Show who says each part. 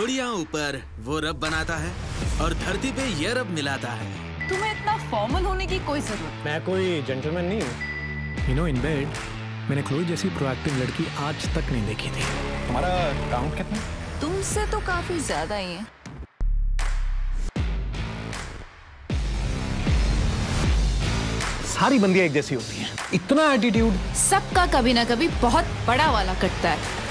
Speaker 1: घोड़ियाँ ऊपर वो रब बनाता है और धरती पे ये रब मिलाता है।
Speaker 2: तुम्हें इतना फॉर्मल होने की कोई जरूरत।
Speaker 3: मैं कोई जेंटलमैन नहीं हूँ। इन बेड मैंने क्लोई जैसी प्रोएक्टिव लड़की आज तक नहीं देखी थी। हमारा काउंट कितना?
Speaker 2: तुमसे तो काफी ज्यादा ही है।
Speaker 3: सारी बंदियां एक जैसी होती हैं। इतना एटीट्यूड
Speaker 2: सबका कभी ना कभी बहुत बड़ा वाला कटता है।